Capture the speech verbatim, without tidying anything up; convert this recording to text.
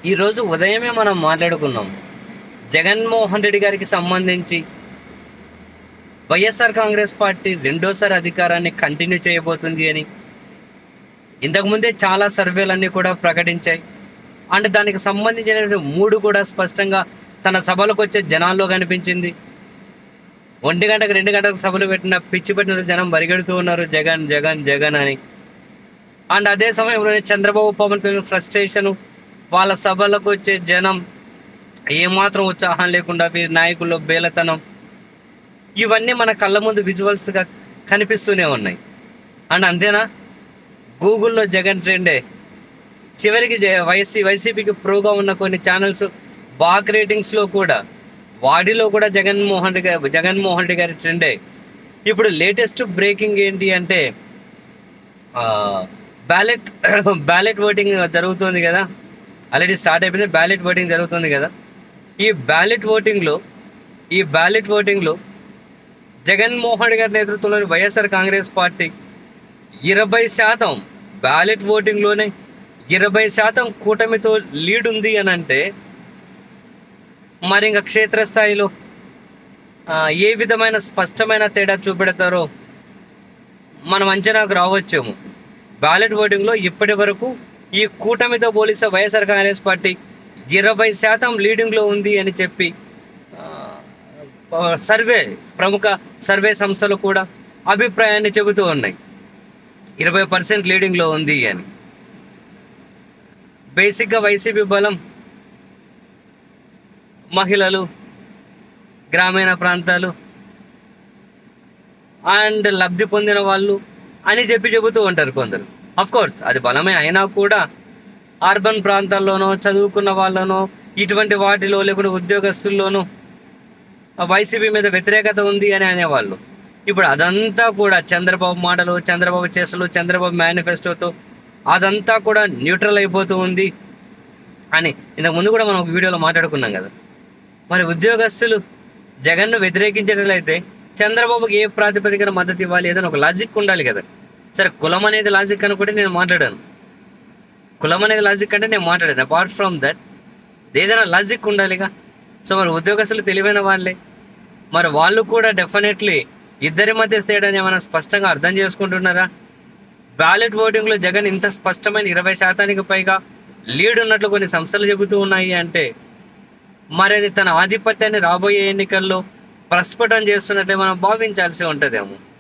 ఈరోజు ఉదయమే మనం మాట్లాడుకున్నాం. జగన్మోహన్ రెడ్డి గారికి సంబంధించి వైఎస్ఆర్ కాంగ్రెస్ పార్టీ రెండోసారి అధికారాన్ని కంటిన్యూ చేయబోతుంది అని ఇంతకుముందే చాలా సర్వేలన్నీ కూడా ప్రకటించాయి. అండ్ దానికి సంబంధించిన మూడు కూడా స్పష్టంగా తన సభలకు వచ్చే జనాల్లో కనిపించింది. ఒంటి గంటకు రెండు గంటలకు సభలు పెట్టిన పిచ్చి పెట్టిన జనం పరిగెడుతూ ఉన్నారు జగన్ జగన్ జగన్ అని. అండ్ అదే సమయంలోనే చంద్రబాబు పవన్ కళ్యాణ్ ఫ్రస్ట్రేషను, వాళ్ళ సభలకు వచ్చే జనం ఏమాత్రం ఉత్సాహం లేకుండా వీరి నాయకుల్లో బేలతనం, ఇవన్నీ మన కళ్ళ ముందు విజువల్స్గా కనిపిస్తూనే ఉన్నాయి. అండ్ అంతేనా, గూగుల్లో జగన్ ట్రెండే. చివరికి వైసీ వైసీపీకి ప్రోగా ఉన్న కొన్ని ఛానల్స్ బాక్ రేటింగ్స్లో కూడా వాటిలో కూడా జగన్మోహన్ రెడ్డి గారి జగన్మోహన్ రెడ్డి గారి ట్రెండే. ఇప్పుడు లేటెస్ట్ బ్రేకింగ్ ఏంటి అంటే బ్యాలెట్ బ్యాలెట్ ఓటింగ్ జరుగుతుంది కదా, ఆల్రెడీ స్టార్ట్ అయిపోయింది. బ్యాలెట్ ఓటింగ్ జరుగుతుంది కదా. ఈ బ్యాలెట్ ఓటింగ్లో ఈ బ్యాలెట్ ఓటింగ్లో జగన్మోహన్ రెడ్డి గారి నేతృత్వంలోని వైఎస్ఆర్ కాంగ్రెస్ పార్టీ ఇరవై శాతం బ్యాలెట్ ఓటింగ్లోనే ఇరవై శాతం కూటమితో లీడ్ ఉంది అని అంటే మరి ఇంకా క్షేత్రస్థాయిలో ఏ విధమైన స్పష్టమైన తేడా చూపెడతారో మనం అంచనాకు రావచ్చేమో. బ్యాలెట్ ఓటింగ్లో ఇప్పటి వరకు ఈ కూటమితో పోలిస్తే వైఎస్ఆర్ కాంగ్రెస్ పార్టీ ఇరవై శాతం లీడింగ్లో ఉంది అని చెప్పి సర్వే ప్రముఖ సర్వే సంస్థలు కూడా అభిప్రాయాన్ని చెబుతూ ఉన్నాయి. ఇరవై పర్సెంట్ లీడింగ్లో ఉంది అని. బేసిక్గా వైసీపీ బలం మహిళలు, గ్రామీణ ప్రాంతాలు అండ్ లబ్ధి పొందిన వాళ్ళు అని చెప్పి చెబుతూ ఉంటారు కొందరు. అఫ్కోర్స్ అది బలమే అయినా కూడా అర్బన్ ప్రాంతాల్లోనో చదువుకున్న వాళ్ళనో ఇటువంటి వాటిలో లేకుంటే ఉద్యోగస్తుల్లోనూ వైసీపీ మీద వ్యతిరేకత ఉంది అని అనేవాళ్ళు. ఇప్పుడు అదంతా కూడా చంద్రబాబు మాటలు, చంద్రబాబు చేష్టలు, చంద్రబాబు మేనిఫెస్టోతో అదంతా కూడా న్యూట్రల్ అయిపోతూ ఉంది అని ఇంతకు ముందు కూడా మనం ఒక వీడియోలో మాట్లాడుకున్నాం కదా. మరి ఉద్యోగస్తులు జగన్ను వ్యతిరేకించేటట్లయితే చంద్రబాబుకి ఏ ప్రాతిపదికన మద్దతు ఇవ్వాలి, ఏదైనా ఒక లాజిక్ ఉండాలి కదా. సరే, కులం అనేది లాజిక్ అనుకుంటే నేను మాట్లాడాను, కులం అనేది లాజిక్ అంటే నేను మాట్లాడాను. అపార్ట్ ఫ్రమ్ దట్ ఏదైనా లాజిక్ ఉండాలిగా. సో మరి ఉద్యోగస్తులు తెలివైన వాళ్ళే, మరి వాళ్ళు కూడా డెఫినెట్లీ ఇద్దరి మధ్య తేడాని ఏమైనా స్పష్టంగా అర్థం చేసుకుంటున్నారా? బ్యాలెట్ ఓటింగ్లో జగన్ ఇంత స్పష్టమైన ఇరవై శాతానికి పైగా లీడ్ ఉన్నట్లు కొన్ని సంస్థలు చెబుతూ ఉన్నాయి అంటే మరి అది తన ఆధిపత్యాన్ని రాబోయే ఎన్నికల్లో ప్రస్ఫుటం చేస్తున్నట్లే మనం భావించాల్సి ఉంటుందేమో.